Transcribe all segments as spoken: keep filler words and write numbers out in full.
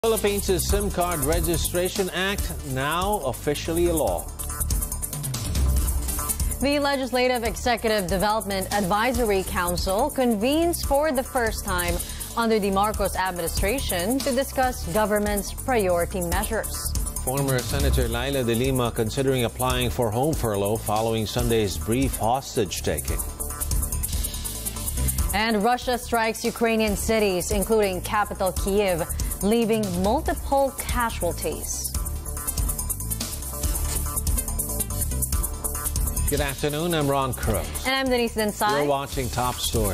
Philippines' SIM Card Registration Act now officially a law. The Legislative Executive Development Advisory Council convenes for the first time under the Marcos administration to discuss government's priority measures. Former Senator Laila de Lima considering applying for home furlough following Sunday's brief hostage-taking. And Russia strikes Ukrainian cities, including capital Kyiv, leaving multiple casualties. Good afternoon, I'm Ron Cruz. And I'm Denise Densai. You're watching Top Story.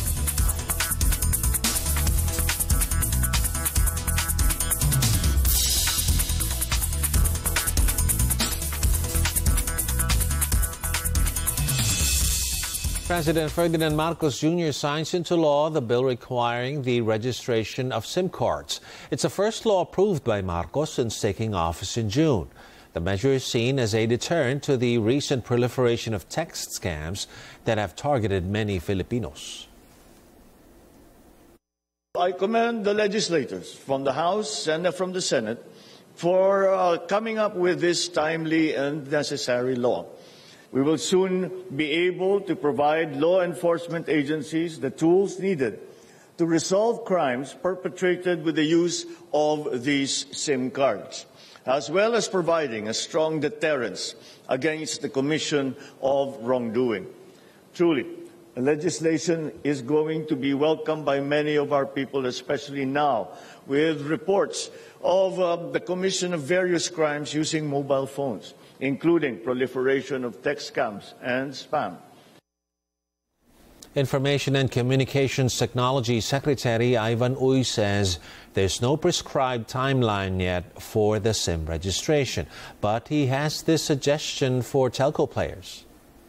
President Ferdinand Marcos Junior signs into law the bill requiring the registration of SIM cards. It's the first law approved by Marcos since taking office in June. The measure is seen as a deterrent to the recent proliferation of text scams that have targeted many Filipinos. I commend the legislators from the House and from the Senate for uh, coming up with this timely and necessary law. We will soon be able to provide law enforcement agencies the tools needed to resolve crimes perpetrated with the use of these SIM cards, as well as providing a strong deterrence against the commission of wrongdoing. Truly, the legislation is going to be welcomed by many of our people, especially now, with reports of uh, the commission of various crimes using mobile phones, including proliferation of text scams and spam. Information and Communications Technology Secretary Ivan Uy says there's no prescribed timeline yet for the SIM registration, but he has this suggestion for telco players.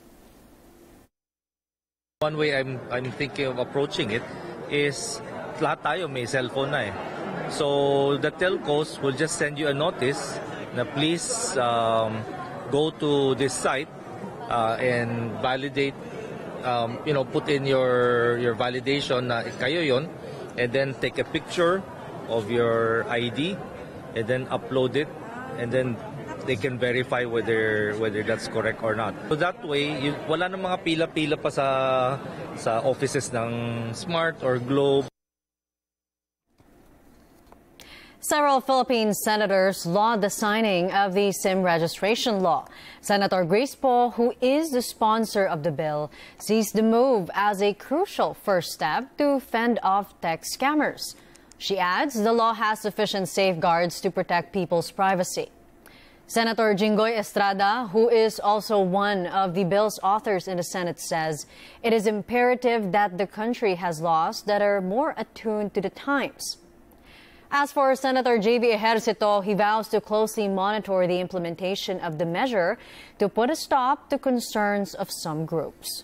One way I'm, I'm thinking of approaching it is lahat tayo may cellphone na eh. So the telcos will just send you a notice na please um, go to this site uh, and validate, um, you know, put in your your validation na kayo yon, and then take a picture of your I D and then upload it, and then they can verify whether whether that's correct or not. So that way, you, wala na mga pila-pila pa sa sa offices ng Smart or Globe. Several Philippine senators lauded the signing of the SIM registration law. Senator Grace Poe, who is the sponsor of the bill, sees the move as a crucial first step to fend off text scammers. She adds the law has sufficient safeguards to protect people's privacy. Senator Jinggoy Estrada, who is also one of the bill's authors in the Senate, says it is imperative that the country has laws that are more attuned to the times. As for Senator J V Ejercito, he vows to closely monitor the implementation of the measure to put a stop to concerns of some groups.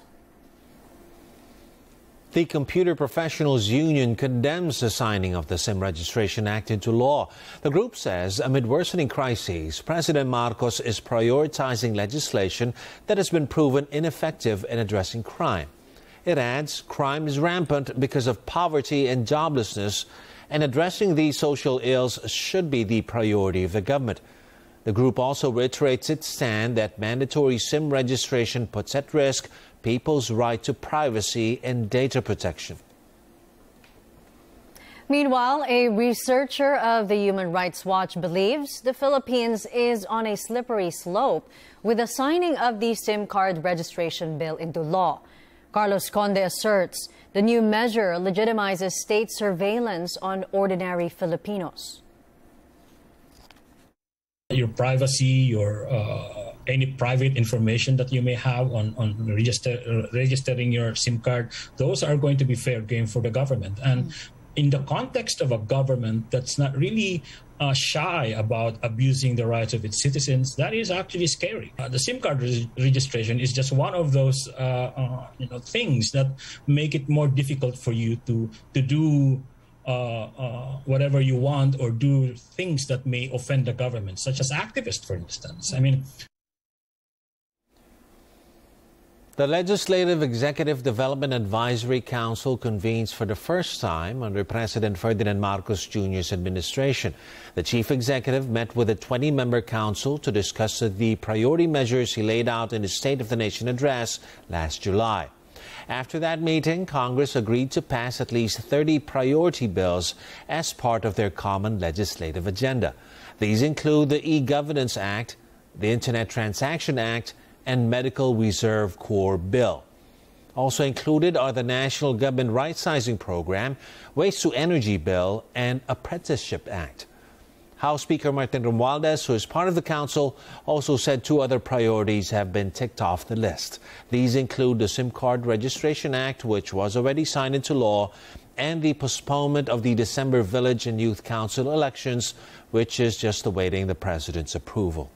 The Computer Professionals Union condemns the signing of the SIM Registration Act into law. The group says amid worsening crises, President Marcos is prioritizing legislation that has been proven ineffective in addressing crime. It adds crime is rampant because of poverty and joblessness, and addressing these social ills should be the priority of the government. The group also reiterates its stand that mandatory SIM registration puts at risk people's right to privacy and data protection. Meanwhile, a researcher of the Human Rights Watch believes the Philippines is on a slippery slope with the signing of the SIM card registration bill into law. Carlos Conde asserts the new measure legitimizes state surveillance on ordinary Filipinos. Your privacy, your uh, any private information that you may have on, on register, uh, registering your SIM card, those are going to be fair game for the government. And mm. in the context of a government that's not really uh, shy about abusing the rights of its citizens, that is actually scary. Uh, the SIM card re registration is just one of those uh, uh, you know, things that make it more difficult for you to, to do Uh, uh, whatever you want or do things that may offend the government, such as activists, for instance. I mean, The Legislative Executive Development Advisory Council convenes for the first time under President Ferdinand Marcos Junior's administration. The chief executive met with a twenty-member council to discuss the priority measures he laid out in his State of the Nation address last July. After that meeting, Congress agreed to pass at least thirty priority bills as part of their common legislative agenda. These include the E-Governance Act, the Internet Transaction Act, and Medical Reserve Corps Bill. Also included are the National Government Right-Sizing Program, Waste to Energy Bill, and Apprenticeship Act. House Speaker Martin Romualdez, who is part of the council, also said two other priorities have been ticked off the list. These include the SIM Card Registration Act, which was already signed into law, and the postponement of the December Village and Youth Council elections, which is just awaiting the President's approval.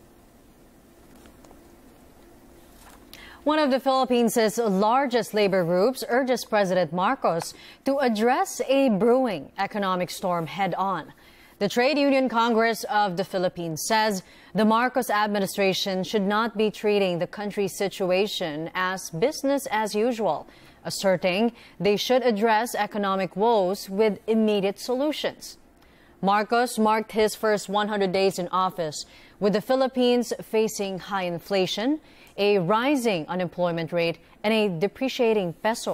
One of the Philippines' largest labor groups urges President Marcos to address a brewing economic storm head-on. The Trade Union Congress of the Philippines says the Marcos administration should not be treating the country's situation as business as usual, asserting they should address economic woes with immediate solutions. Marcos marked his first one hundred days in office with the Philippines facing high inflation, a rising unemployment rate, and a depreciating peso.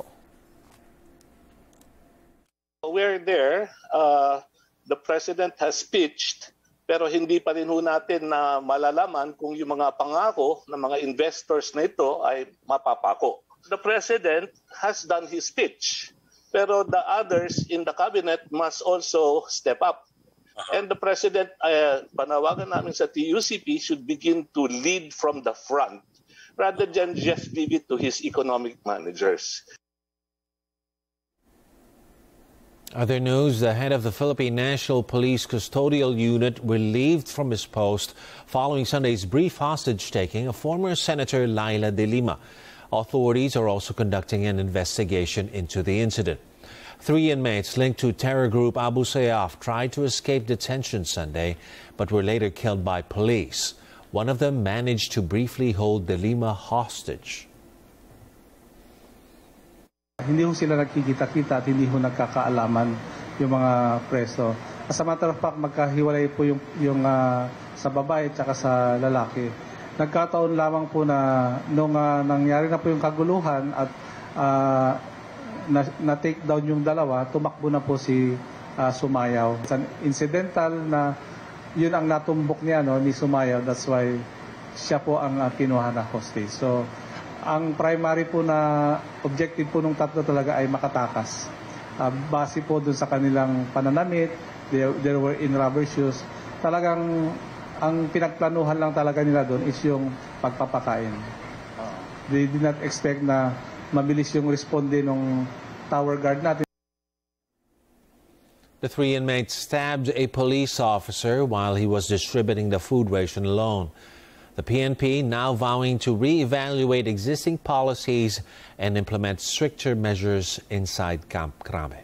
We're there. Uh, the President has pitched, pero hindi pa rin ho natin na malalaman kung yung mga pangako ng mga investors na ito ay mapapako. The President has done his pitch, pero the others in the cabinet must also step up. Uh-huh. And the President, uh, panawagan namin sa T U C P, should begin to lead from the front rather than just leave it to his economic managers. Other news, the head of the Philippine National Police Custodial Unit relieved from his post following Sunday's brief hostage-taking of former Senator Laila De Lima. Authorities are also conducting an investigation into the incident. Three inmates linked to terror group Abu Sayyaf tried to escape detention Sunday, but were later killed by police. One of them managed to briefly hold De Lima hostage. Hindi ho sila nagkikita-kita at hindi ho nagkakaalaman yung mga preso. As a matter of fact, magkahiwalay po yung, yung uh, sa babae at sa lalaki. Nagkataon lamang po na nung uh, nangyari na po yung kaguluhan at uh, na, na-take down yung dalawa, tumakbo na po si uh, Sumayaw. It's an incidental na yun ang natumbok niya, no, ni Sumayaw. That's why siya po ang uh, kinuha na hostage. So, ang primary po na objective po nung tatlo talaga ay makatakas. Uh, base po dun sa kanilang pananamit, they, they were in rubber shoes. Talagang ang pinagplanuhan lang talaga nila doon is yung pagpapakain. Uh, they did not expect na mabilis yung responde ng tower guard natin. The three inmates stabbed a police officer while he was distributing the food ration alone. The P N P now vowing to re-evaluate existing policies and implement stricter measures inside Camp Crame.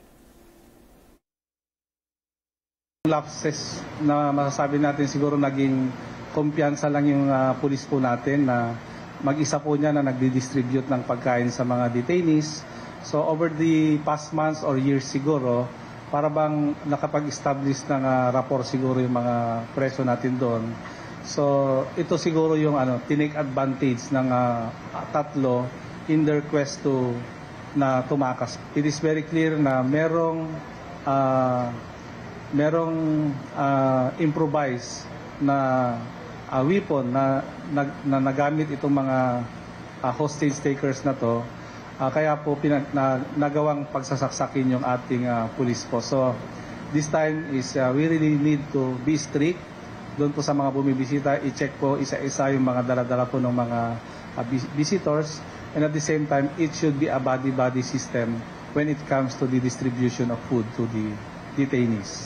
Lapses na masasabi natin siguro naging kumpiyansa lang yung uh, pulis po natin na mag-isa po niya na nagdi-distribute ng pagkain sa mga detainees. So over the past months or years siguro, para bang nakapag-establish ng uh, rapport siguro yung mga preso natin doon. So ito siguro yung ano, tinake advantage ng uh, tatlo in their quest to na tumakas. It is very clear na merong uh, merong uh, improvise na uh, weapon na, na, na nagamit itong mga uh, hostage takers na to. Uh, kaya po pinag, na, nagawang pagsasaksakin yung ating uh, police po. So this time is uh, we really need to be strict. Doon po sa mga bumibisita, i-check po isa-isa yung mga dala-dala po ng mga uh, visitors. And at the same time, it should be a body-body system when it comes to the distribution of food to the detainees.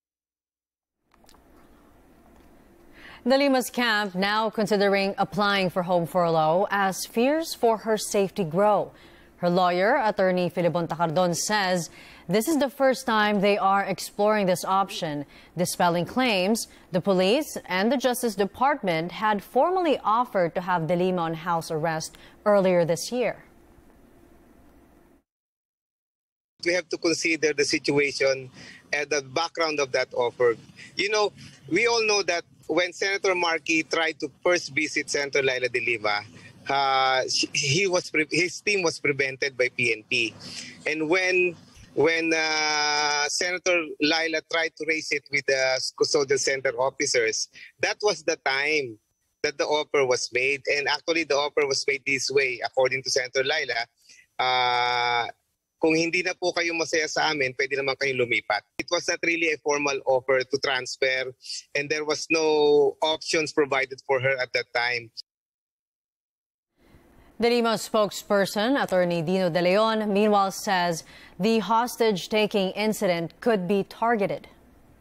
De Lima's camp now considering applying for home furlough as fears for her safety grow. Her lawyer, Attorney Filibon Tacardon, says this is the first time they are exploring this option, dispelling claims the police and the Justice Department had formally offered to have De Lima on house arrest earlier this year. We have to consider the situation and the background of that offer. You know, we all know that when Senator Markey tried to first visit Senator Laila De Lima, uh, he was his team was prevented by P N P, and when when uh, Senator Laila tried to raise it with the custodial center officers, that was the time that the offer was made, and actually the offer was made this way, according to Senator Laila. Uh, Kung hindi na po kayo masaya sa amin, pwede naman kayong lumipat. It was not really a formal offer to transfer, and there was no options provided for her at that time. De Lima's spokesperson, Attorney Dino De Leon, meanwhile says the hostage-taking incident could be targeted.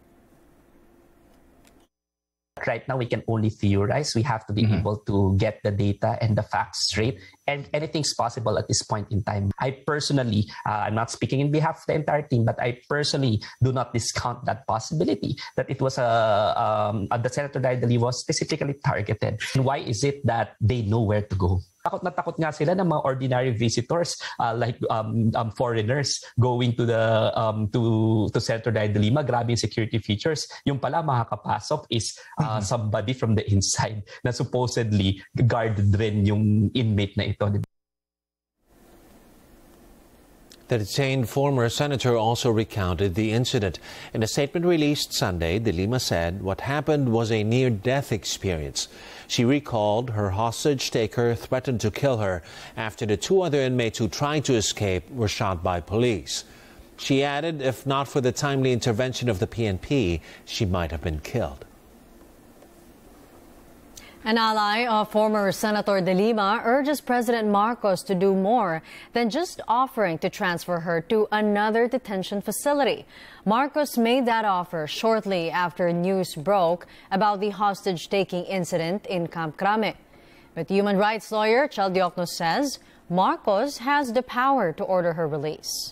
Right now, we can only theorize. We have to be mm-hmm. able to get the data and the facts straight. And anything's possible at this point in time. I personally, uh, I'm not speaking in behalf of the entire team, but I personally do not discount that possibility that it was a, um, uh, the Senator De Lima was specifically targeted. And why is it that they know where to go? Takot na takot nga sila ng mga ordinary visitors uh, like um, um, foreigners going to the um, to to Senator De Lima. Grabe yung security features. Yung pala makakapasok is uh, mm-hmm. somebody from the inside na supposedly guarded rin yung inmate na ito. The detained former senator also recounted the incident. In a statement released Sunday, De Lima said what happened was a near-death experience. She recalled her hostage-taker threatened to kill her after the two other inmates who tried to escape were shot by police. She added if not for the timely intervention of the P N P, she might have been killed. An ally of former Senator De Lima urges President Marcos to do more than just offering to transfer her to another detention facility. Marcos made that offer shortly after news broke about the hostage-taking incident in Camp Crame. But human rights lawyer Chel Diokno says Marcos has the power to order her release.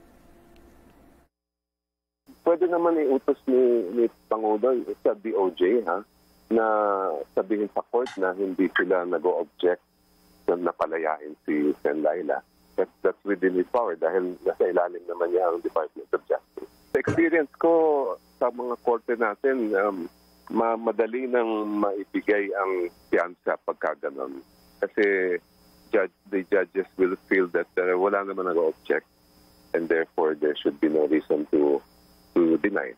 Pwede naman iutos ni, ni Pangulo sa D O J, ha? Na sabihin sa court na hindi sila nag-o-object na napalayain si Sen Laila. That's, that's within his power dahil nasa ilalim naman niya ang Department of Justice. Sa experience ko sa mga korte natin, um, madali nang maibigay ang piyansa pagka ganon. Kasi judge, the judges will feel that uh, wala naman nag-o-object and therefore there should be no reason to, to deny it.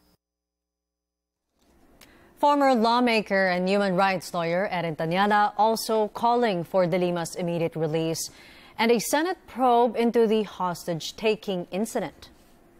Former lawmaker and human rights lawyer Erin Tanyada also calling for De Lima's immediate release and a Senate probe into the hostage-taking incident.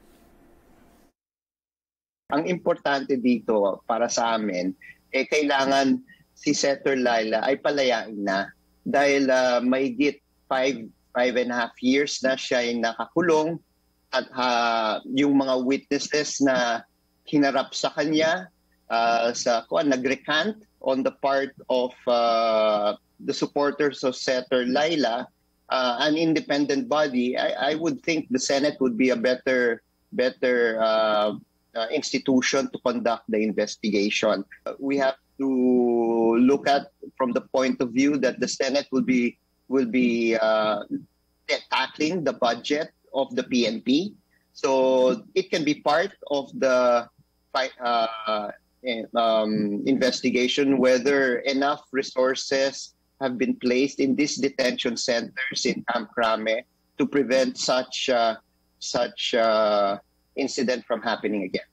Ang importante dito para sa amin, eh, kailangan si Senator Laila ay palayain na dahil uh, mahigit five, five and a half years na siya ay nakakulong at uh, yung mga witnesses na hinarap sa kanya Uh, sa kuan nag-recant on the part of uh, the supporters of Senator Laila, uh, an independent body, I, I would think the Senate would be a better, better uh, uh, institution to conduct the investigation. Uh, we have to look at from the point of view that the Senate will be will be uh, tackling the budget of the P N P, so it can be part of the fight. Uh, Um, investigation whether enough resources have been placed in these detention centers in Camp Crame to prevent such uh, such uh, incident from happening again.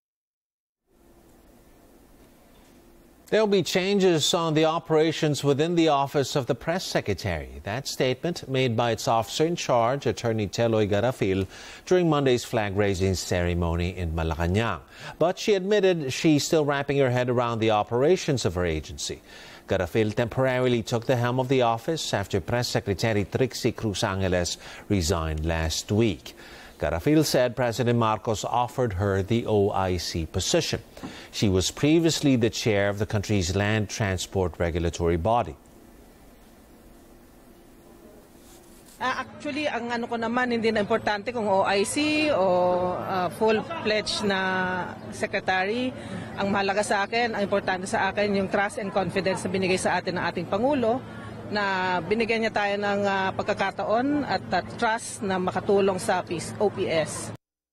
There'll be changes on the operations within the Office of the Press Secretary. That statement made by its officer in charge, Attorney Teloy Garafil, during Monday's flag-raising ceremony in Malacanang. But she admitted she's still wrapping her head around the operations of her agency. Garafil temporarily took the helm of the office after Press Secretary Trixie Cruz Angeles resigned last week. Garafil said President Marcos offered her the O I C position. She was previously the chair of the country's land transport regulatory body. Uh, actually, ang ano ko naman, hindi na importante kung O I C o uh, full-fledged na secretary. Ang mahalaga sa akin, ang importante sa akin, yung trust and confidence na binigay sa atin ng ating Pangulo, na binigyan niya tayo ng uh, pagkakataon at uh, trust na makatulong sa O P S.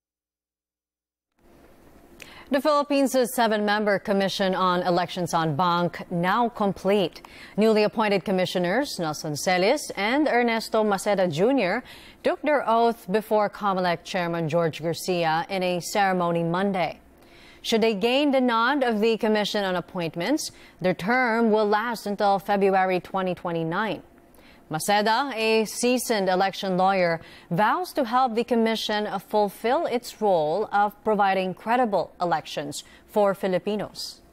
The Philippines' seven-member Commission on Elections en banc now complete. Newly appointed commissioners Nelson Celis and Ernesto Maceda Junior took their oath before COMELEC Chairman George Garcia in a ceremony Monday. Should they gain the nod of the Commission on Appointments, their term will last until February twenty twenty-nine. Maceda, a seasoned election lawyer, vows to help the Commission fulfill its role of providing credible elections for Filipinos.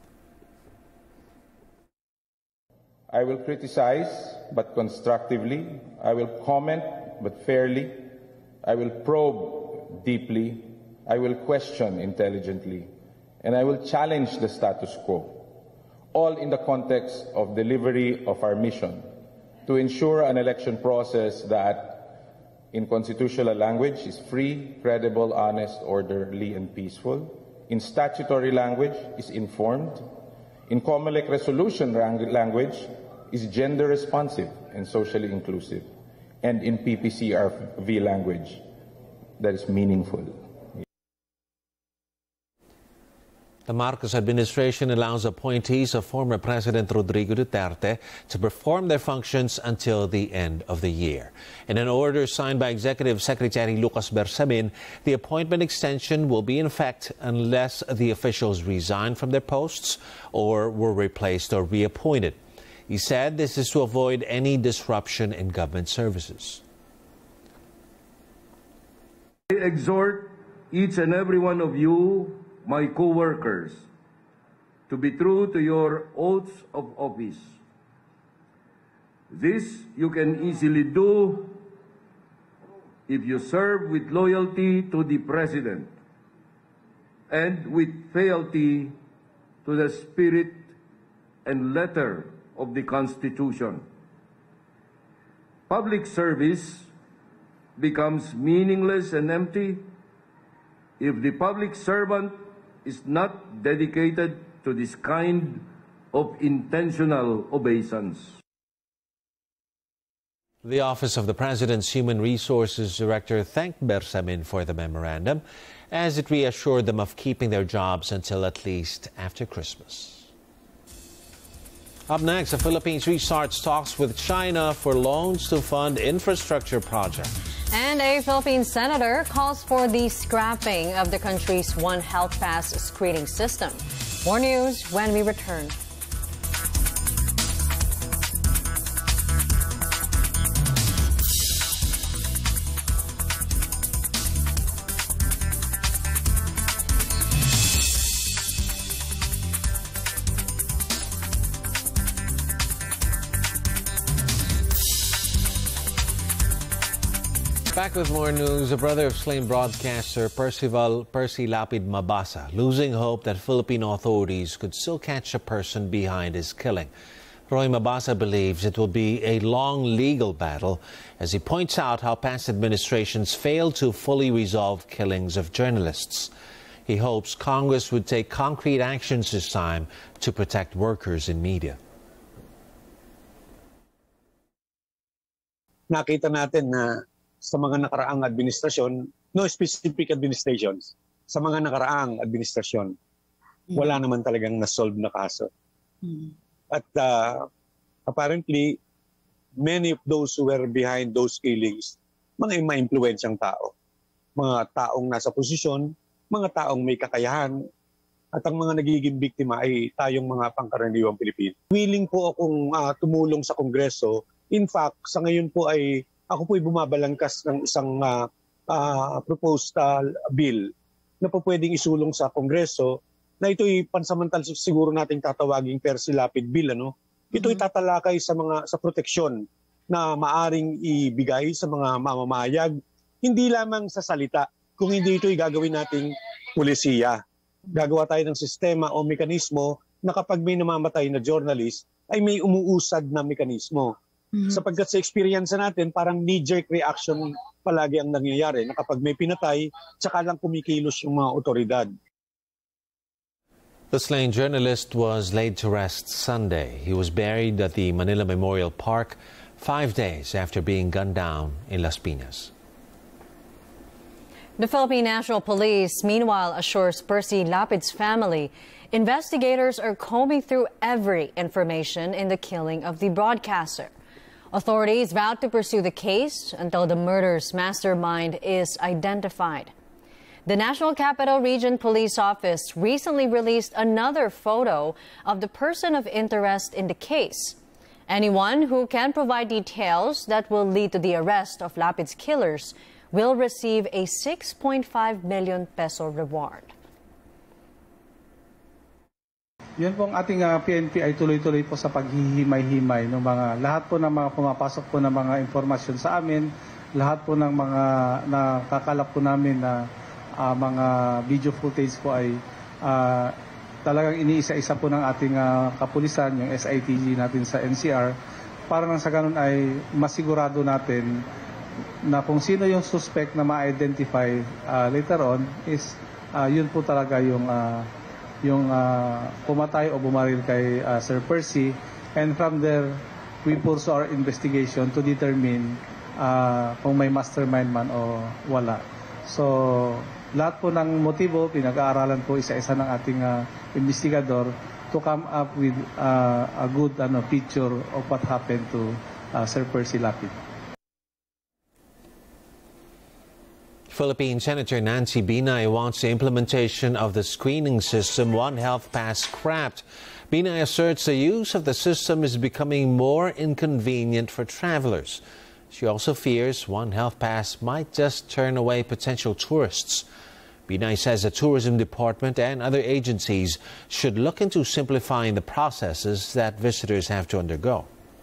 I will criticize, but constructively. I will comment, but fairly. I will probe deeply. I will question intelligently. And I will challenge the status quo, all in the context of delivery of our mission to ensure an election process that, in constitutional language, is free, credible, honest, orderly, and peaceful. In statutory language, is informed. In COMELEC resolution language, is gender responsive and socially inclusive. And in P P C R V language, that is meaningful. The Marcos administration allows appointees of former President Rodrigo Duterte to perform their functions until the end of the year. In an order signed by Executive Secretary Lucas Bersamin, the appointment extension will be in effect unless the officials resign from their posts or were replaced or reappointed. He said this is to avoid any disruption in government services. I exhort each and every one of you, my co-workers, to be true to your oaths of office. This you can easily do if you serve with loyalty to the President and with fealty to the spirit and letter of the Constitution. Public service becomes meaningless and empty if the public servant is not dedicated to this kind of intentional obeisance. The Office of the President's Human Resources Director thanked Bersamin for the memorandum, as it reassured them of keeping their jobs until at least after Christmas. Up next, the Philippines restarts talks with China for loans to fund infrastructure projects. And a Philippine senator calls for the scrapping of the country's One Health Pass screening system. More news when we return. Back with more news. The brother of slain broadcaster Percival Percy Lapid Mabasa losing hope that Philippine authorities could still catch a person behind his killing. Roy Mabasa believes it will be a long legal battle as he points out how past administrations failed to fully resolve killings of journalists. He hopes Congress would take concrete actions this time to protect workers in media. Nakita natin na sa mga nakaraang administrasyon, no specific administrations, sa mga nakaraang administrasyon, wala naman talagang na-solve na kaso. Mm. At uh, apparently, many of those who were behind those killings, mga ma-impluwensyang tao. Mga taong nasa posisyon, mga taong may kakayahan, at ang mga nagiging biktima ay tayong mga pangkaraniwang Pilipino. Willing po akong uh, tumulong sa Kongreso. In fact, sa ngayon po ay ako po'y bumabalangkas ng isang uh, uh, proposed uh, bill na po pwedeng isulong sa Kongreso na ito'y pansamantal siguro nating tatawaging Percy Lapid Bill. Ano? Ito'y tatalakay sa mga sa proteksyon na maaring ibigay sa mga mamamayag, hindi lamang sa salita, kung hindi ito'y gagawin nating pulisiya. Gagawa tayo ng sistema o mekanismo na kapag may namamatay na journalist, ay may umuusad na mekanismo Mm-hmm. Sapagkat sa experience natin, parang knee-jerk reaction palagi ang nangyayari na kapag may pinatay, tsaka lang kumikilos yung mga otoridad. The slain journalist was laid to rest Sunday. He was buried at the Manila Memorial Park five days after being gunned down in Las Piñas. The Philippine National Police, meanwhile, assures Percy Lapid's family investigators are combing through every information in the killing of the broadcaster. Authorities vowed to pursue the case until the murder's mastermind is identified. The National Capital Region Police Office recently released another photo of the person of interest in the case. Anyone who can provide details that will lead to the arrest of Lapid's killers will receive a six point five million peso reward. Yun pong ating uh, P N P ay tuloy-tuloy po sa paghihimay-himay ng mga lahat po ng mga pumapasok po ng mga impormasyon sa amin, lahat po ng mga nakakalap po namin na uh, mga video footage po ay uh, talagang iniisa-isa po ng ating uh, kapulisan, yung S I T G natin sa N C R, para nang sa ganun ay masigurado natin na kung sino yung suspect na ma-identify uh, later on is uh, yun po talaga yung uh, yung uh, pumatay o bumaril kay uh, Sir Percy, and from there we pursue our investigation to determine uh, kung may mastermind man o wala. So lahat po ng motibo pinag-aaralan po isa-isa ng ating uh, investigador to come up with uh, a good ano, picture of what happened to uh, Sir Percy Lapid. Philippine Senator Nancy Binay wants the implementation of the screening system One Health Pass scrapped. Binay asserts the use of the system is becoming more inconvenient for travelers. She also fears One Health Pass might just turn away potential tourists. Binay says the Tourism Department and other agencies should look into simplifying the processes that visitors have to undergo.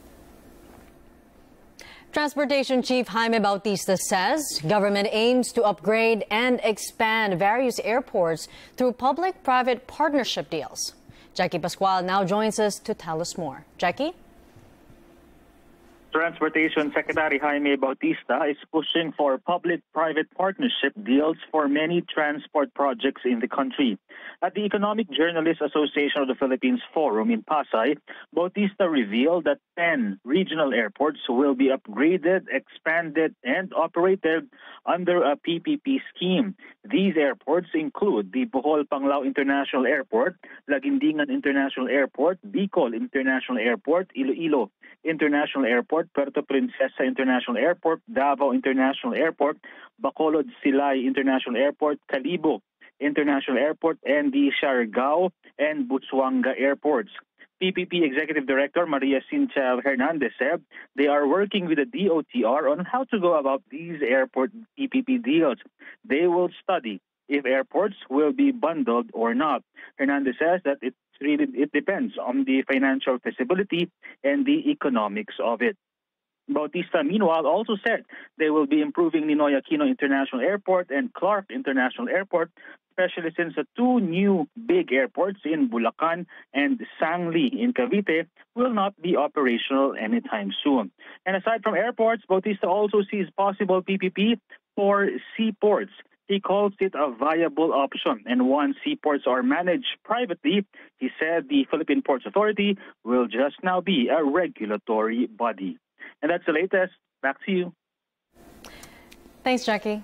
Transportation Chief Jaime Bautista says government aims to upgrade and expand various airports through public-private partnership deals. Jackie Pascual now joins us to tell us more. Jackie? Transportation Secretary Jaime Bautista is pushing for public-private partnership deals for many transport projects in the country. At the Economic Journalists Association of the Philippines Forum in Pasay, Bautista revealed that ten regional airports will be upgraded, expanded, and operated under a P P P scheme. These airports include the Bohol Panglao International Airport, Laguindingan International Airport, Bicol International Airport, Iloilo International Airport, Puerto Princesa International Airport, Davao International Airport, Bacolod Silay International Airport, Calibo International Airport, and the Siargao and Busuanga airports. P P P Executive Director Maria Cynthia Hernandez said they are working with the D O T R on how to go about these airport P P P deals. They will study if airports will be bundled or not. Hernandez says that it really it depends on the financial feasibility and the economics of it. Bautista, meanwhile, also said they will be improving Ninoy Aquino International Airport and Clark International Airport, especially since the two new big airports in Bulacan and Sangli in Cavite will not be operational anytime soon. And aside from airports, Bautista also sees possible P P P for seaports. He calls it a viable option, and once seaports are managed privately, he said the Philippine Ports Authority will just now be a regulatory body. And that's the latest. Back to you. Thanks, Jackie.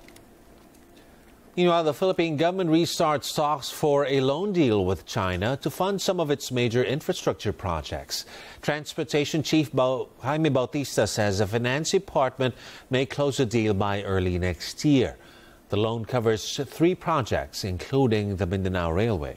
Meanwhile, the Philippine government restarts talks for a loan deal with China to fund some of its major infrastructure projects. Transportation Chief Jaime Bautista says the Finance Department may close the deal by early next year. The loan covers three projects, including the Mindanao Railway.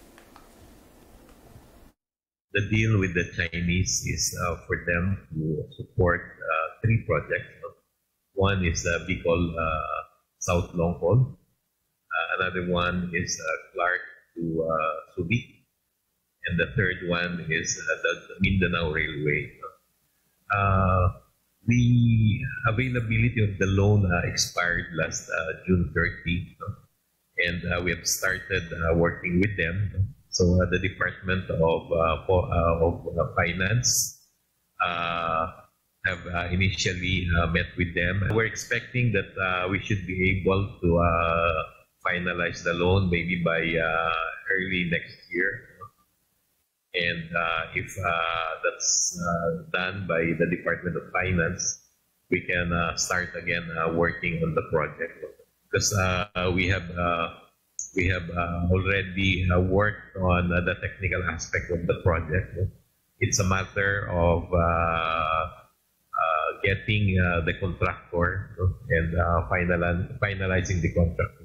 The deal with the Chinese is uh, for them to support uh, three projects. One is uh, Bicol uh, South Long Haul. Uh, another one is uh, Clark to uh, Subic. And the third one is uh, the, the Mindanao Railway. Uh, the availability of the loan uh, expired last uh, June thirtieth. And uh, we have started uh, working with them. So uh, the Department of, uh, for, uh, of uh, Finance, uh, have uh, initially uh, met with them. We're expecting that uh, we should be able to uh, finalize the loan maybe by uh, early next year. And uh, if uh, that's uh, done by the Department of Finance, we can uh, start again uh, working on the project. Because uh, we have uh, we have uh, already uh, worked on uh, the technical aspect of the project. It's a matter of uh, uh, getting uh, the contractor and uh, final, finalizing the contract.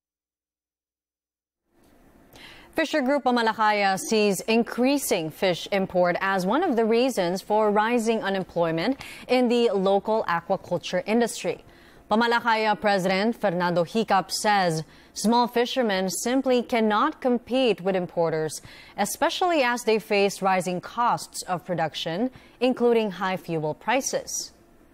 Fisher Group Pamalacaya sees increasing fish import as one of the reasons for rising unemployment in the local aquaculture industry. Pamalacaya President Fernando Hicap says small fishermen simply cannot compete with importers, especially as they face rising costs of production, including high fuel prices.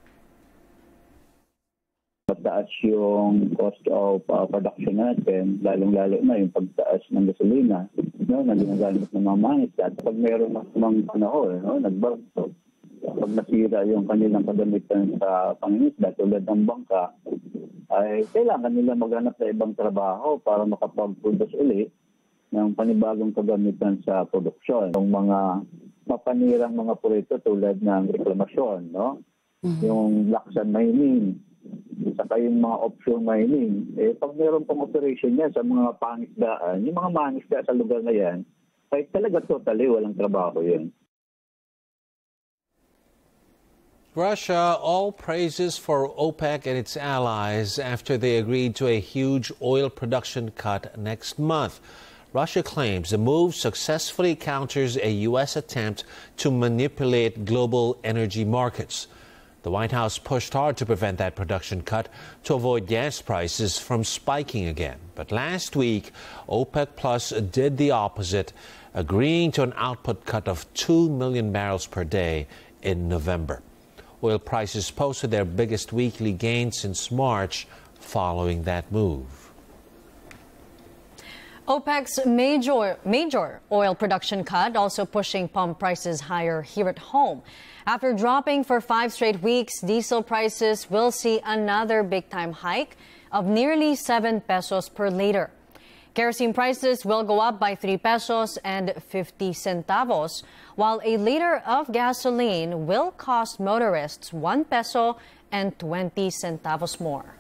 Pagtaas yung cost of uh, production natin, lalong-lalo na yung pagtaas ng gasolina, no, na ginagamit ng mga manisda. Pag mayroong mga panahon, no, nagbagso, pag nasira yung kanilang kagamitan sa pangingisda, tulad ng bangka, ay kailangan nila maghanap sa ibang trabaho para makapag-produce ulit ng panibagong kagamitan sa produksyon. Yung mga mapanirang mga proyekto tulad ng reklamasyon, no? Mm-hmm. Yung laksan mining, saka yung mga offshore mining, eh, pag meron pang operation niya sa mga pangisdaan, yung mga mangisda sa lugar na yan, ay talaga totally walang trabaho yun. Russia all praises for OPEC and its allies after they agreed to a huge oil production cut next month. Russia claims the move successfully counters a U S attempt to manipulate global energy markets. The White House pushed hard to prevent that production cut to avoid gas prices from spiking again. But last week, OPEC Plus did the opposite, agreeing to an output cut of two million barrels per day in November. Oil prices posted their biggest weekly gain since March following that move. OPEC's major, major oil production cut also pushing pump prices higher here at home. After dropping for five straight weeks, diesel prices will see another big-time hike of nearly seven pesos per liter. Kerosene prices will go up by three pesos and fifty centavos, while a liter of gasoline will cost motorists one peso and twenty centavos more.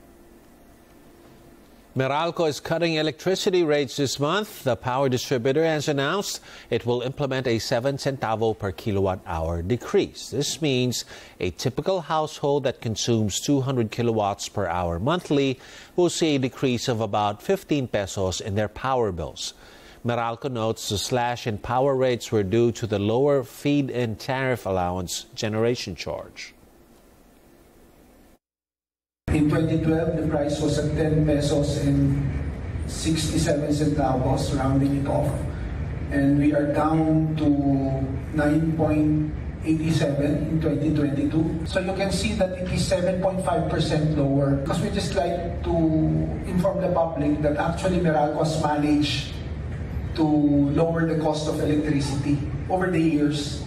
Meralco is cutting electricity rates this month. The power distributor has announced it will implement a seven centavo per kilowatt hour decrease. This means a typical household that consumes two hundred kilowatts per hour monthly will see a decrease of about fifteen pesos in their power bills. Meralco notes the slash in power rates were due to the lower feed-in tariff allowance generation charge. In twenty twelve, the price was at ten pesos and sixty-seven centavos, rounding it off. And we are down to nine point eight seven in twenty twenty-two. So you can see that it is seven point five percent lower. Because we just like to inform the public that actually Meralco has managed to lower the cost of electricity over the years.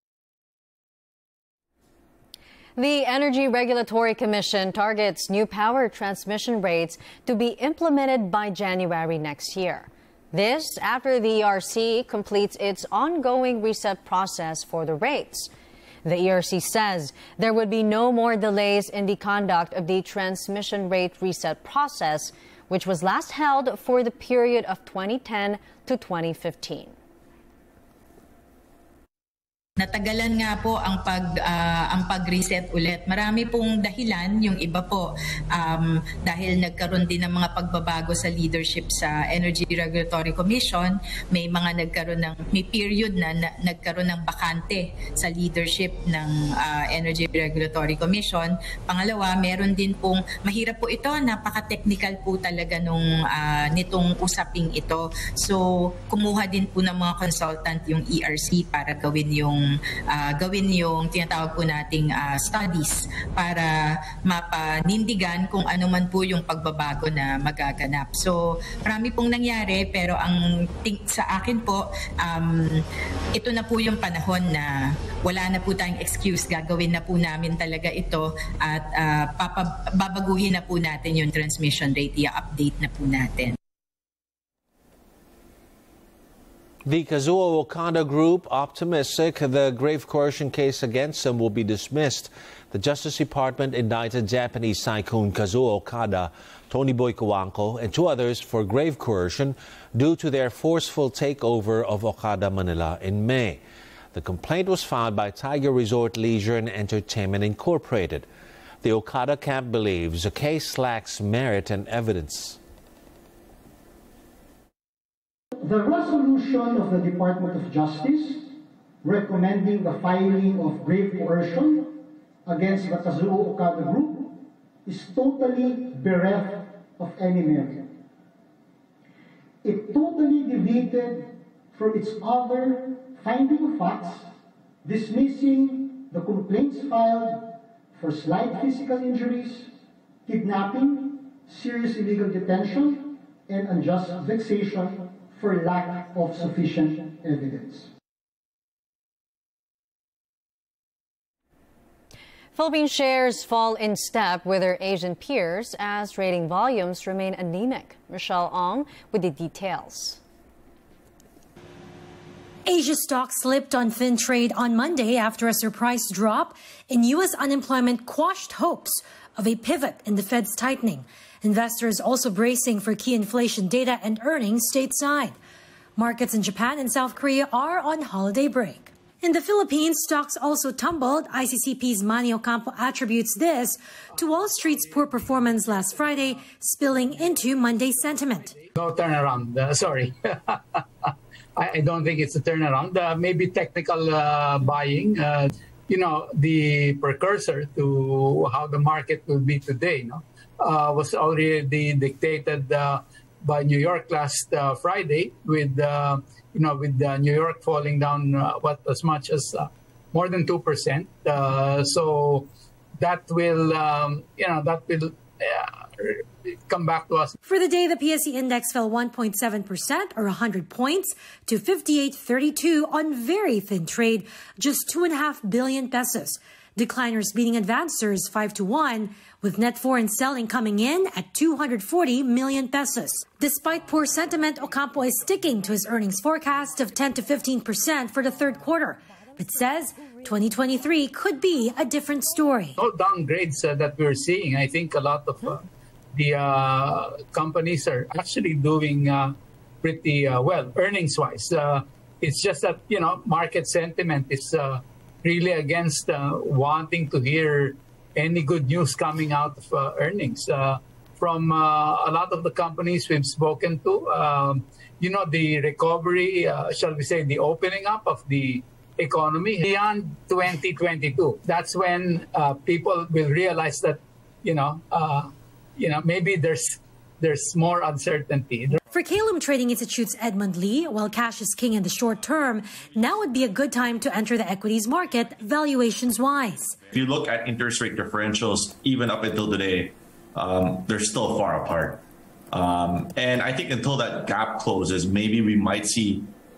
The Energy Regulatory Commission targets new power transmission rates to be implemented by January next year. This after the E R C completes its ongoing reset process for the rates. The E R C says there would be no more delays in the conduct of the transmission rate reset process, which was last held for the period of twenty ten to twenty fifteen. Natagalan nga po ang pag uh, ang pag-reset ulit. Marami pong dahilan, yung iba po um, dahil nagkaroon din ng mga pagbabago sa leadership sa Energy Regulatory Commission, may mga nagkaroon ng may period na, na nagkaroon ng bakante sa leadership ng uh, Energy Regulatory Commission. Pangalawa, meron din pong mahirap po ito, napaka-technical po talaga nung uh, nitong usaping ito. So, kumuha din po ng mga consultant yung E R C para gawin yung uh, gawin yung tinatawag po nating uh, studies para mapanindigan kung ano man po yung pagbabago na magaganap. So marami pong nangyari, pero ang ting- sa akin po, um, ito na po yung panahon na wala na po tayong excuse, gagawin na po namin talaga ito at uh, babaguhin na po natin yung transmission rate, i-update na po natin. The Kazuo Okada Group optimistic the grave coercion case against them will be dismissed. The Justice Department indicted Japanese tycoon Kazuo Okada, Tony Boy Kawanko, and two others for grave coercion due to their forceful takeover of Okada Manila in May. The complaint was filed by Tiger Resort Leisure and Entertainment Incorporated. The Okada camp believes the case lacks merit and evidence. The resolution of the Department of Justice recommending the filing of grave coercion against the Kazuo Okada Group is totally bereft of any merit. It totally deviated from its other finding of facts, dismissing the complaints filed for slight physical injuries, kidnapping, serious illegal detention, and unjust vexation for lack of sufficient evidence. Philippine shares fall in step with their Asian peers as trading volumes remain anemic. Michelle Ong with the details. Asia stocks slipped on thin trade on Monday after a surprise drop in U S unemployment quashed hopes of a pivot in the Fed's tightening. Investors also bracing for key inflation data and earnings stateside. Markets in Japan and South Korea are on holiday break. In the Philippines, stocks also tumbled. I C C P's Manny Ocampo attributes this to Wall Street's poor performance last Friday, spilling into Monday's sentiment. No turnaround, uh, sorry. I don't think it's a turnaround. Uh, maybe technical uh, buying. Uh, you know, the precursor to how the market will be today, no, uh, was already dictated uh, by New York last uh, Friday, with uh, you know, with uh, New York falling down uh, what as much as uh, more than two percent. Uh, so that will, um, you know, that will. Uh, come back to us. For the day, the P S E index fell one point seven percent or one hundred points to fifty-eight thirty-two on very thin trade, just two point five billion pesos. Decliners beating advancers five to one, with net foreign selling coming in at two hundred forty million pesos. Despite poor sentiment, Ocampo is sticking to his earnings forecast of ten to fifteen percent for the third quarter, but says twenty twenty-three could be a different story. No downgrades uh, that we're seeing. I think a lot of uh, the uh, companies are actually doing uh, pretty uh, well earnings-wise. Uh, it's just that, you know, market sentiment is uh, really against uh, wanting to hear any good news coming out of uh, earnings. Uh, from uh, a lot of the companies we've spoken to, um, you know, the recovery, uh, shall we say, the opening up of the economy beyond twenty twenty-two. That's when uh, people will realize that, you know, uh, you know, maybe there's there's more uncertainty. For Calum Trading Institute's Edmund Lee, while cash is king in the short term, now would be a good time to enter the equities market valuations-wise. If you look at interest rate differentials, even up until today, um, they're still far apart. Um, and I think until that gap closes, maybe we might see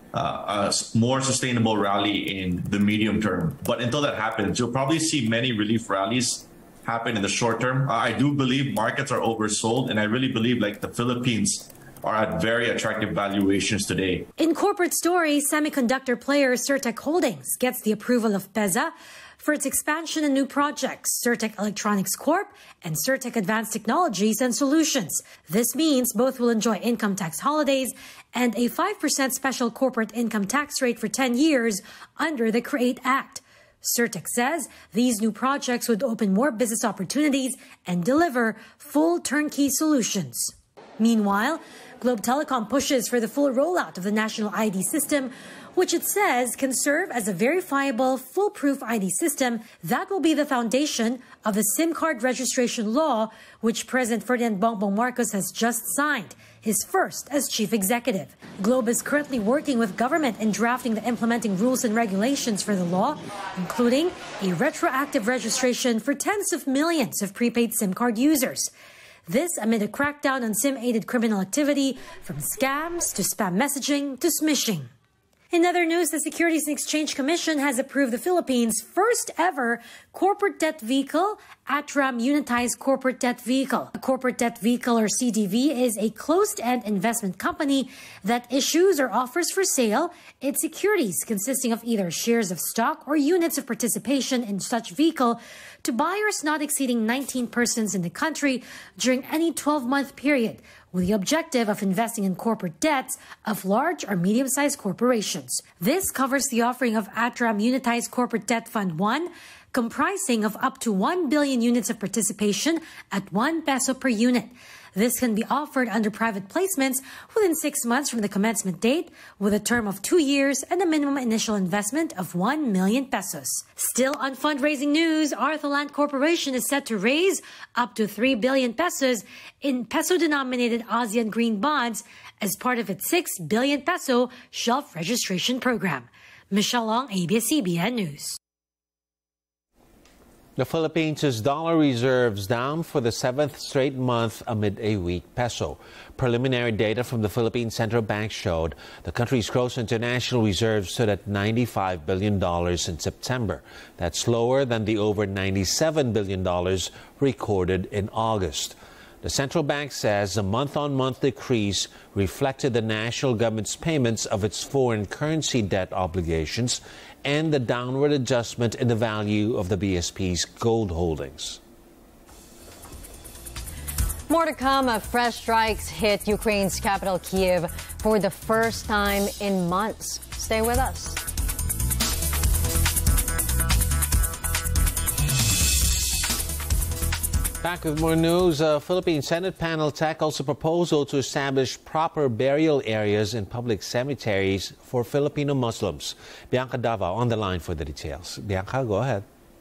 Uh, a more sustainable rally in the medium term. But until that happens, you'll probably see many relief rallies happen in the short term. Uh, I do believe markets are oversold, and I really believe like the Philippines are at very attractive valuations today. In corporate stories, semiconductor player Certec Holdings gets the approval of PEZA for its expansion and new projects, Certec Electronics Corp and Certec Advanced Technologies and Solutions. This means both will enjoy income tax holidays and a five percent special corporate income tax rate for ten years under the CREATE Act. Certec says these new projects would open more business opportunities and deliver full turnkey solutions. Meanwhile, Globe Telecom pushes for the full rollout of the national I D system, which it says can serve as a verifiable, foolproof I D system that will be the foundation of the SIM card registration law, which President Ferdinand Bongbong Marcos has just signed. his first as chief executive. Globe is currently working with government in drafting the implementing rules and regulations for the law, including a retroactive registration for tens of millions of prepaid SIM card users. This amid a crackdown on SIM-aided criminal activity, from scams to spam messaging to smishing. In other news, the Securities and Exchange Commission has approved the Philippines' first ever corporate debt vehicle, Atram Unitized Corporate Debt Vehicle. A corporate debt vehicle, or C D V, is a closed-end investment company that issues or offers for sale its securities consisting of either shares of stock or units of participation in such vehicle to buyers not exceeding nineteen persons in the country during any twelve-month period, with the objective of investing in corporate debts of large or medium-sized corporations. This covers the offering of Atram Unitized Corporate Debt Fund one, comprising of up to one billion units of participation at one peso per unit. This can be offered under private placements within six months from the commencement date, with a term of two years and a minimum initial investment of one million pesos. Still on fundraising news, Artholand Corporation is set to raise up to three billion pesos in peso-denominated ASEAN green bonds as part of its six billion peso shelf registration program. Michelle Long, A B S C B N News. The Philippines' dollar reserves down for the seventh straight month amid a weak peso. Preliminary data from the Philippine Central Bank showed the country's gross international reserves stood at ninety-five billion dollars in September. That's lower than the over ninety-seven billion dollars recorded in August. The central bank says the month-on-month decrease reflected the national government's payments of its foreign currency debt obligations and the downward adjustment in the value of the B S P's gold holdings. More to come. Fresh strikes hit Ukraine's capital, Kyiv, for the first time in months. Stay with us. Back with more news. A Philippine Senate panel tackles a proposal to establish proper burial areas in public cemeteries for Filipino Muslims. Bianca Davao on the line for the details. Bianca, go ahead.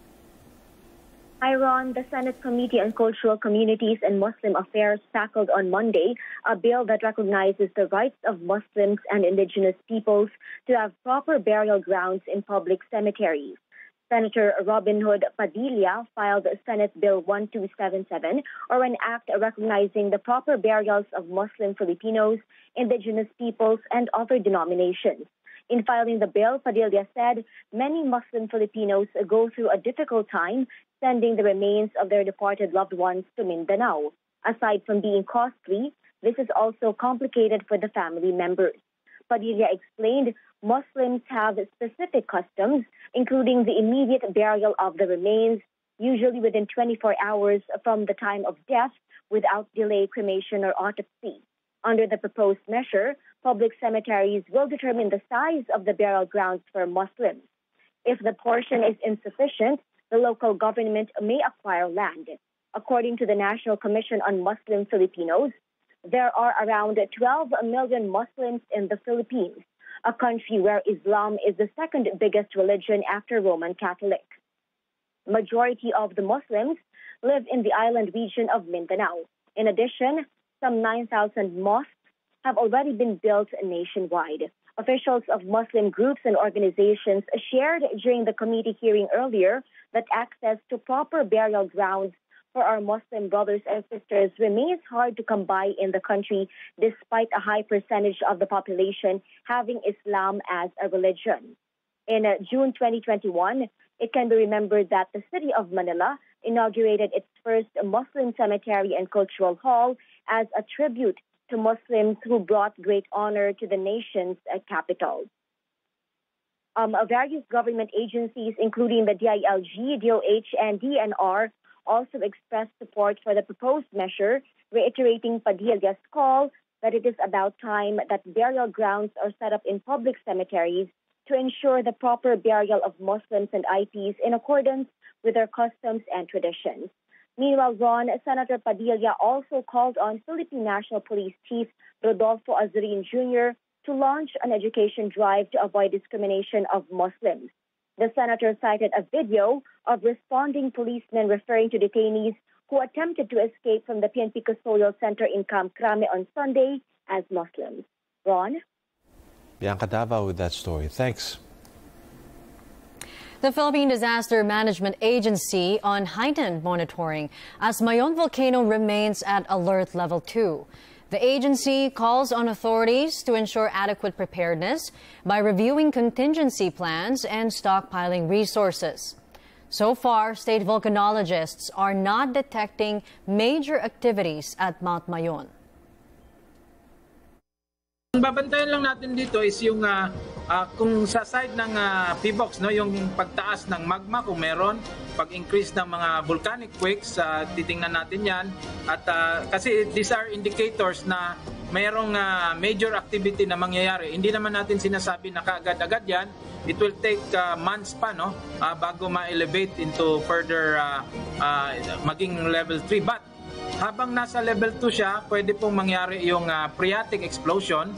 Hi, Ron. The Senate Committee on Cultural Communities and Muslim Affairs tackled on Monday a bill that recognizes the rights of Muslims and indigenous peoples to have proper burial grounds in public cemeteries. Senator Robin Hood Padilla filed Senate Bill twelve seventy-seven, or an act recognizing the proper burials of Muslim Filipinos, indigenous peoples, and other denominations. In filing the bill, Padilla said many Muslim Filipinos go through a difficult time sending the remains of their departed loved ones to Mindanao. Aside from being costly, this is also complicated for the family members. Padilla explained Muslims have specific customs, including the immediate burial of the remains, usually within twenty-four hours from the time of death, without delay, cremation, or autopsy. Under the proposed measure, public cemeteries will determine the size of the burial grounds for Muslims. If the portion is insufficient, the local government may acquire land. According to the National Commission on Muslim Filipinos, there are around twelve million Muslims in the Philippines, a country where Islam is the second biggest religion after Roman Catholic. Majority of the Muslims live in the island region of Mindanao. In addition, some nine thousand mosques have already been built nationwide. Officials of Muslim groups and organizations shared during the committee hearing earlier that access to proper burial grounds for our Muslim brothers and sisters remains hard to come by in the country, despite a high percentage of the population having Islam as a religion. In uh, June twenty twenty-one, it can be remembered that the city of Manila inaugurated its first Muslim cemetery and cultural hall as a tribute to Muslims who brought great honor to the nation's uh, capital. Um, various government agencies, including the D I L G, D O H, and D N R, also expressed support for the proposed measure, reiterating Padilla's call that it is about time that burial grounds are set up in public cemeteries to ensure the proper burial of Muslims and I Ps in accordance with their customs and traditions. Meanwhile, Ron, Senator Padilla also called on Philippine National Police Chief Rodolfo Azurin Junior to launch an education drive to avoid discrimination of Muslims. The senator cited a video of responding policemen referring to detainees who attempted to escape from the P N P Custodial Center in Camp Crame on Sunday as Muslims. Ron? Bianca Davao with that story. Thanks. The Philippine Disaster Management Agency on heightened monitoring as Mayon volcano remains at alert level two. The agency calls on authorities to ensure adequate preparedness by reviewing contingency plans and stockpiling resources. So far, state volcanologists are not detecting major activities at Mount Mayon. Ang babantayan lang natin dito is yung uh, uh, kung sa side ng uh, P B O X, no, yung pagtaas ng magma kung meron, pag-increase ng mga volcanic quakes, uh, titingnan natin yan. At uh, kasi these are indicators na mayroong uh, major activity na mangyayari. Hindi naman natin sinasabi na kaagad-agad yan. It will take uh, months pa, no, uh, bago ma-elevate into further uh, uh, maging level three. But habang nasa level two siya, pwede pong mangyari yung uh, phreatic explosion.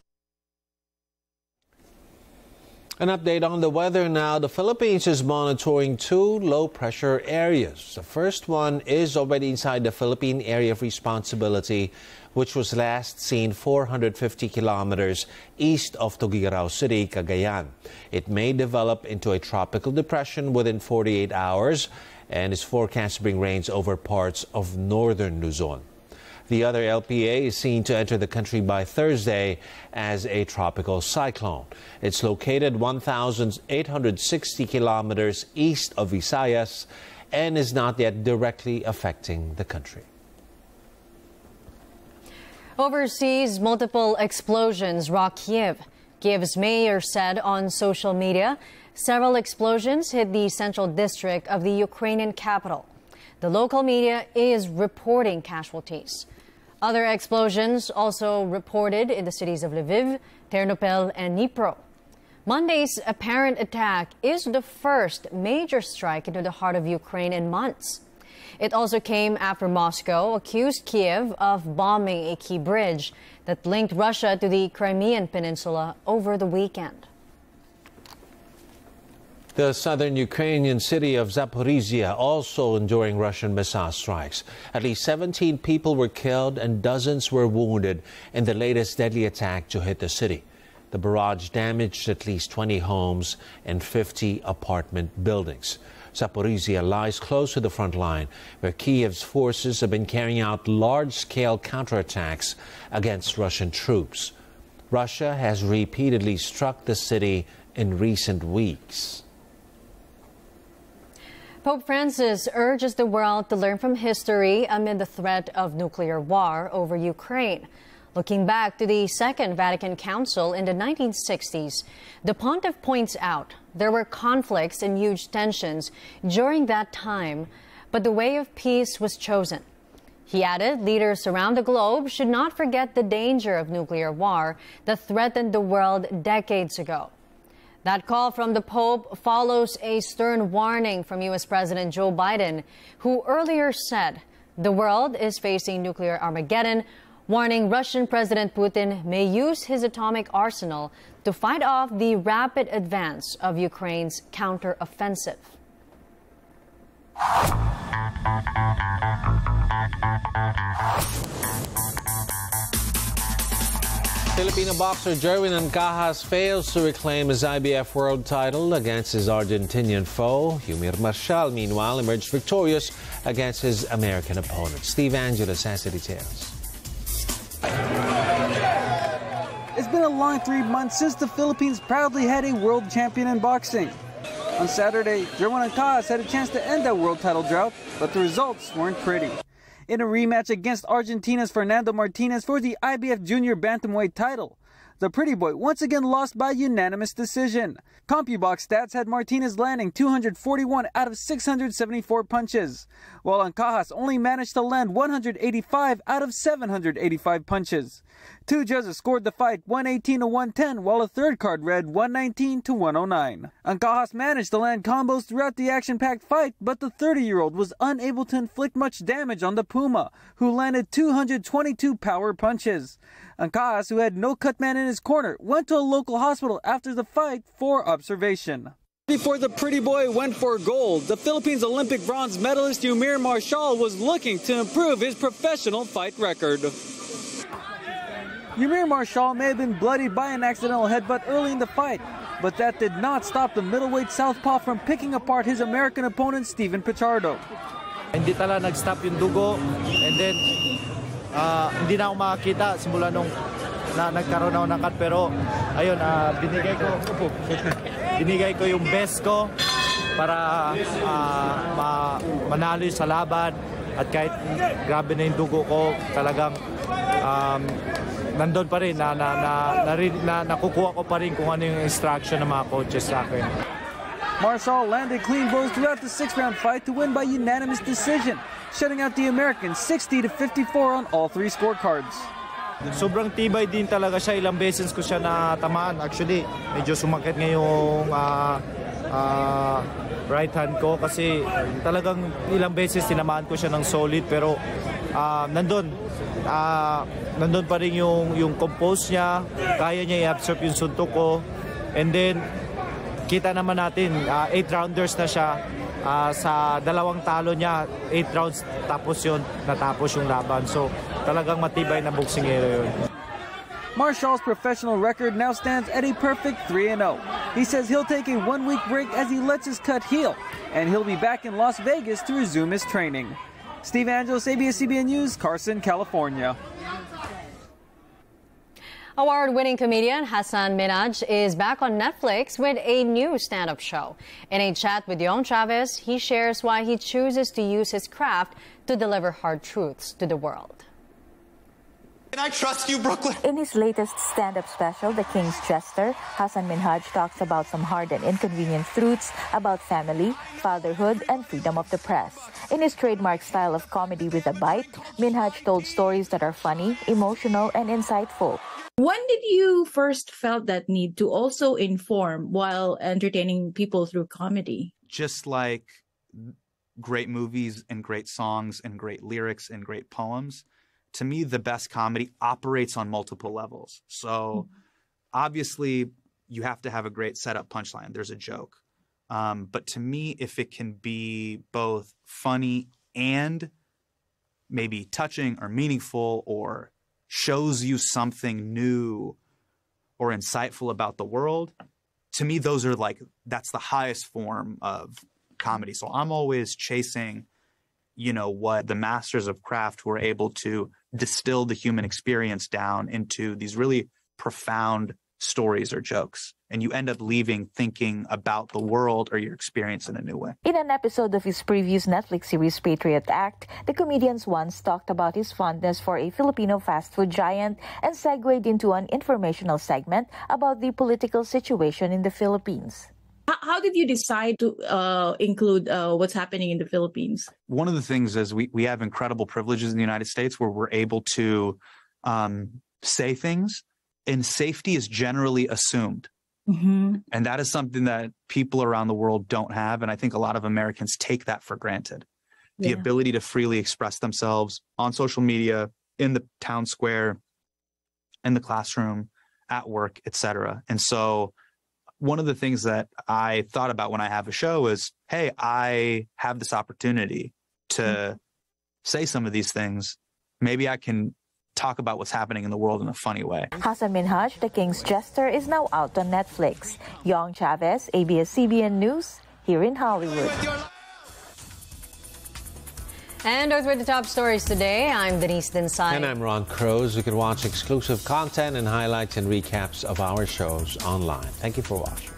An update on the weather now. The Philippines is monitoring two low-pressure areas. The first one is already inside the Philippine Area of Responsibility, which was last seen four hundred fifty kilometers east of Tuguegarao City, Cagayan. It may develop into a tropical depression within forty-eight hours and is forecast to bring rains over parts of northern Luzon. The other L P A is seen to enter the country by Thursday as a tropical cyclone. It's located one thousand eight hundred sixty kilometers east of Visayas and is not yet directly affecting the country. Overseas, multiple explosions rock Kiev. Kiev's mayor said on social media several explosions hit the central district of the Ukrainian capital. The local media is reporting casualties. Other explosions also reported in the cities of Lviv, Ternopil, and Dnipro. Monday's apparent attack is the first major strike into the heart of Ukraine in months. It also came after Moscow accused Kiev of bombing a key bridge that linked Russia to the Crimean Peninsula over the weekend. The southern Ukrainian city of Zaporizhia also enduring Russian missile strikes. At least seventeen people were killed and dozens were wounded in the latest deadly attack to hit the city. The barrage damaged at least twenty homes and fifty apartment buildings. Zaporizhia lies close to the front line, where Kiev's forces have been carrying out large-scale counterattacks against Russian troops. Russia has repeatedly struck the city in recent weeks. Pope Francis urges the world to learn from history amid the threat of nuclear war over Ukraine. Looking back to the Second Vatican Council in the nineteen sixties, the pontiff points out there were conflicts and huge tensions during that time, but the way of peace was chosen. He added leaders around the globe should not forget the danger of nuclear war that threatened the world decades ago. That call from the Pope follows a stern warning from U S President Joe Biden, who earlier said the world is facing nuclear Armageddon, warning Russian President Putin may use his atomic arsenal to fight off the rapid advance of Ukraine's counteroffensive. Filipino boxer Jerwin Ancajas fails to reclaim his I B F world title against his Argentinian foe. Yumir Marshall, meanwhile, emerged victorious against his American opponent. Steve Angeles has the details. It's been a long three months since the Philippines proudly had a world champion in boxing. On Saturday, Jerwin Ancajas had a chance to end that world title drought, but the results weren't pretty. In a rematch against Argentina's Fernando Martinez for the I B F Junior Bantamweight title, the pretty boy once again lost by unanimous decision. CompuBox stats had Martinez landing two hundred forty-one out of six hundred seventy-four punches, while Ancajas only managed to land one hundred eighty-five out of seven hundred eighty-five punches. Two judges scored the fight one eighteen to one ten, while a third card read one nineteen to one oh nine. Ancajas managed to land combos throughout the action-packed fight, but the thirty-year-old was unable to inflict much damage on the Puma, who landed two hundred twenty-two power punches. Ancajas, who had no cut man in his corner, went to a local hospital after the fight for observation. Before the pretty boy went for gold, the Philippines Olympic bronze medalist Yumir Marshall was looking to improve his professional fight record. Yamir Marshall may have been bloodied by an accidental headbutt early in the fight, but that did not stop the middleweight southpaw from picking apart his American opponent, Steven Pichardo. Hindi tala nag-stop yung dugo, and then uh, hindi na ako makakita simula nung na nagkaroon ako ng cut, pero ayun, uh, binigay ko binigay ko yung best ko para uh, ma manalo sa laban, at kahit grabe na yung dugo ko, talagang um, nandun pa rin, na, na, na, na, na, nakukuha ko pa rin kung ano yung instruction ng mga coaches sa akin. Marshall landed clean blows throughout the six-round fight to win by unanimous decision, shutting out the Americans sixty to fifty-four on all three scorecards. Sobrang tibay din talaga siya. Ilang beses ko siya natamaan. Actually, medyo sumakit ngayong uh, uh, right hand ko kasi talagang ilang beses tinamaan ko siya ng solid, pero uh, nandun. Uh, nandun pa rin yung, yung compose niya. Kaya niya i-absorb yung suntok ko. And then, kita naman natin, uh, eight rounders na siya. Uh, sa dalawang talo niya, eight rounds, tapos yun, natapos yung laban. So, talagang matibay na boksingero yun. Marshall's professional record now stands at a perfect three and oh. He says he'll take a one-week break as he lets his cut heal, and he'll be back in Las Vegas to resume his training. Steve Angelos, A B S C B N News, Carson, California. Award-winning comedian Hassan Minhaj is back on Netflix with a new stand-up show. In a chat with Yong Chavez, he shares why he chooses to use his craft to deliver hard truths to the world. Can I trust you, Brooklyn? In his latest stand-up special, The King's Jester, Hassan Minhaj talks about some hard and inconvenient truths about family, fatherhood, and freedom of the press. In his trademark style of comedy with a bite, Minhaj told stories that are funny, emotional, and insightful. When did you first felt that need to also inform while entertaining people through comedy? Just like great movies and great songs and great lyrics and great poems, to me, the best comedy operates on multiple levels. So mm-hmm. obviously, you have to have a great setup punchline. There's a joke. Um, but to me, if it can be both funny and maybe touching or meaningful or shows you something new or insightful about the world, to me, those are like, that's the highest form of comedy. So I'm always chasing, you know, what the masters of craft were able to distill the human experience down into these really profound stories or jokes. And you end up leaving thinking about the world or your experience in a new way. In an episode of his previous Netflix series Patriot Act, the comedian once talked about his fondness for a Filipino fast food giant and segued into an informational segment about the political situation in the Philippines. How did you decide to uh, include uh, what's happening in the Philippines? One of the things is we, we have incredible privileges in the United States where we're able to um, say things, and safety is generally assumed. Mm-hmm. And that is something that people around the world don't have. And I think a lot of Americans take that for granted. The yeah. ability to freely express themselves on social media, in the town square, in the classroom, at work, et cetera. And so one of the things that I thought about when I have a show is, hey, I have this opportunity to mm-hmm. say some of these things. Maybe I can talk about what's happening in the world in a funny way. Hassan Minhaj, The King's Jester, is now out on Netflix. Yong Chavez, A B S C B N News, here in Hollywood. And those were the top stories today. I'm Denise Dinsay. And I'm Ron Cruz. You can watch exclusive content and highlights and recaps of our shows online. Thank you for watching.